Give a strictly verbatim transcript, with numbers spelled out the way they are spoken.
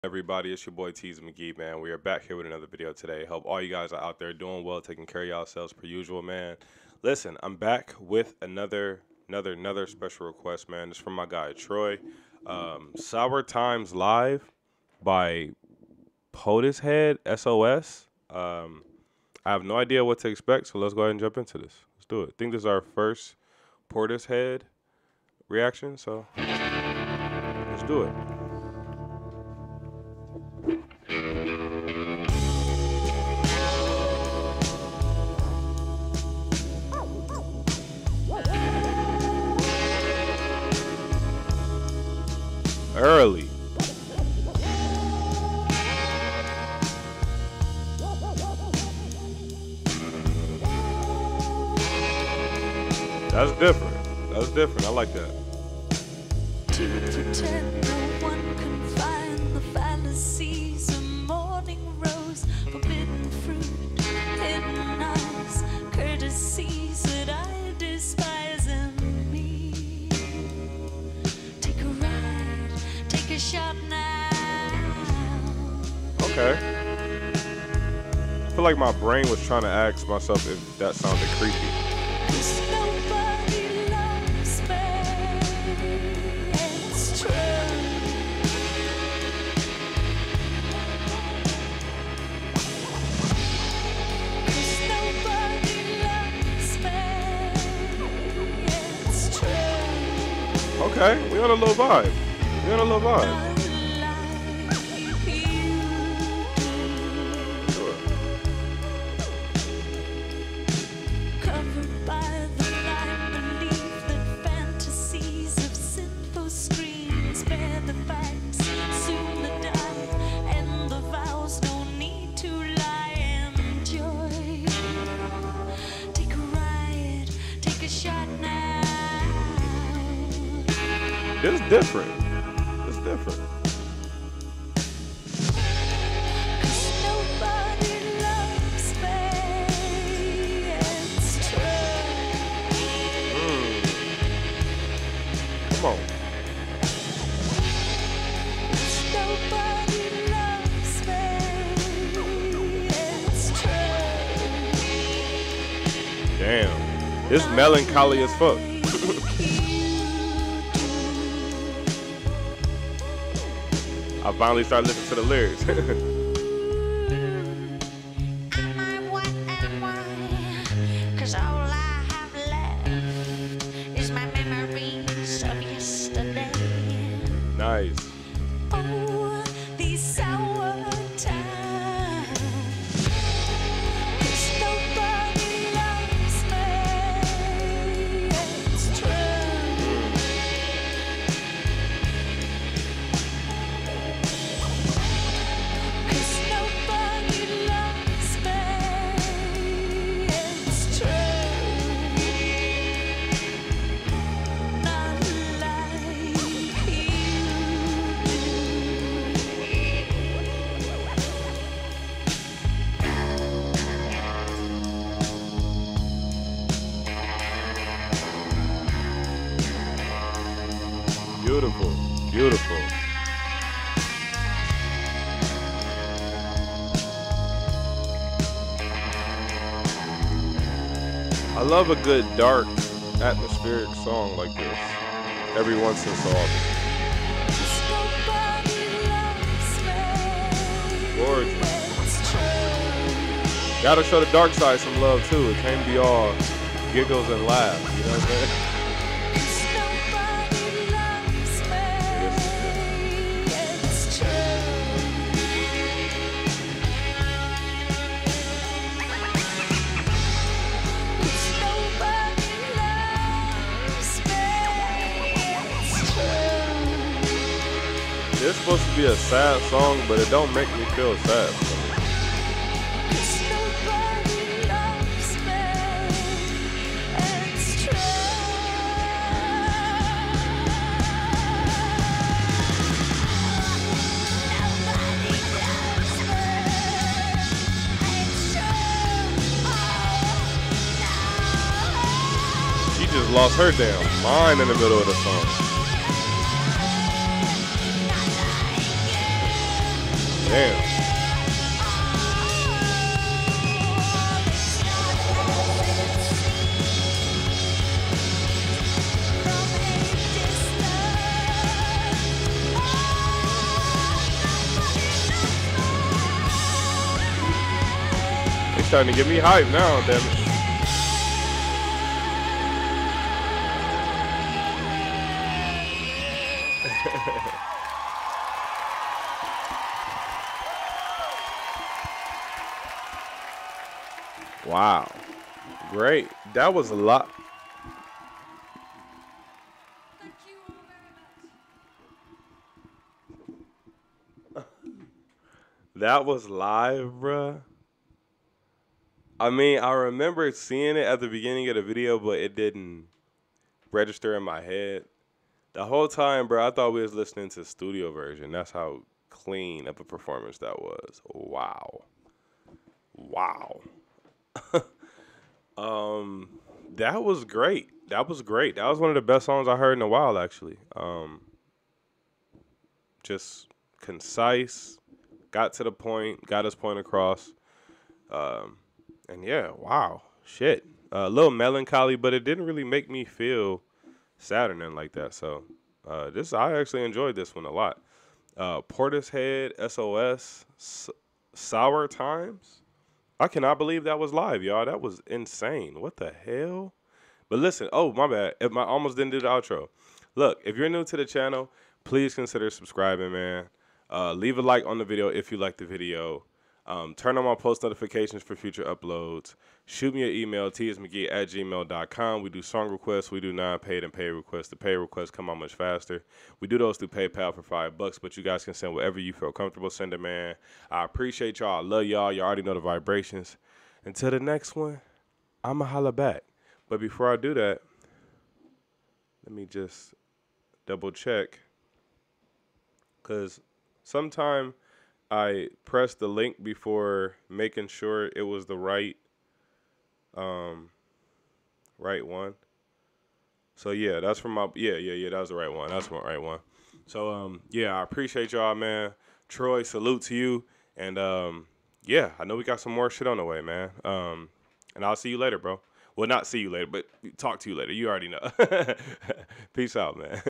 Everybody, it's your boy Tease McGee, man. We are back here with another video today. Hope all you guys are out there doing well, taking care of yourselves per usual, man. Listen, I'm back with another, another, another special request, man. It's from my guy Troy. Um, Sour Times Live by Portishead, S O S. Um, I have no idea what to expect, so let's go ahead and jump into this. Let's do it. I think this is our first Portishead reaction, so let's do it. Early. That's different. That's different. I like that. To pretend no one can find the fallacies of morning rose, forbidden fruit, hidden eyes, courtesies that I despise in me. Take a ride, take a shot now. Okay. I feel like my brain was trying to ask myself if that sounded creepy. Okay, we on a little vibe. We on a little vibe. Sure. Covered by the light, believe that fantasies of sinful screens bear the facts, soon the die, and the vows no need to lie. Enjoy. Take a ride, take a shot now. This is different. It's different. Cause nobody loves me. It's true. Mm. Come on. Cause nobody loves me. It's true. Damn. This melancholy as fuck. I finally started listening to the lyrics. Am I what am I? Cause all I have left is my memories of yesterday. Nice. Oh, these sour times. Cause nobody loves me. It's true. Beautiful. Beautiful. I love a good dark atmospheric song like this every once in so often. Gorgeous. Gotta show the dark side some love too. It can't be all giggles and laughs, you know what I'm saying? It's supposed to be a sad song, but it don't make me feel sad. She just lost her damn mind in the middle of the song. Damn. It's starting to get me hype now, damn it. Wow. Great. That was a lot. Thank you all very much. That was live, bruh. I mean, I remember seeing it at the beginning of the video, but it didn't register in my head. The whole time, bro, I thought we was listening to the studio version. That's how clean of a performance that was. Wow. Wow. um, that was great. That was great. That was one of the best songs I heard in a while, actually. Um, just concise, got to the point, got his point across. Um, and yeah, wow, shit. A little melancholy, but it didn't really make me feel sad or nothing like that. So uh, this, I actually enjoyed this one a lot. Uh, Portishead, S O S, S- Sour Times. I cannot believe that was live, y'all. That was insane. What the hell? But listen, oh, my bad. If my almost didn't do the outro. Look, if you're new to the channel, please consider subscribing, man. Uh, leave a like on the video if you like the video. Um, turn on my post notifications for future uploads. Shoot me an email, t s mcgee at gmail dot com. We do song requests. We do non-paid and paid requests. The paid requests come out much faster. We do those through PayPal for five bucks, but you guys can send whatever you feel comfortable sending, man. I appreciate y'all. I love y'all. You already know the vibrations. Until the next one, I'ma holla back. But before I do that, let me just double check. Because sometime I pressed the link before making sure it was the right um right one. So yeah, that's from my yeah, yeah, yeah, that was the right one. That's the right one. So um yeah, I appreciate y'all, man. Troy, salute to you. And um yeah, I know we got some more shit on the way, man. Um and I'll see you later, bro. Well, not see you later, but talk to you later. You already know. Peace out, man.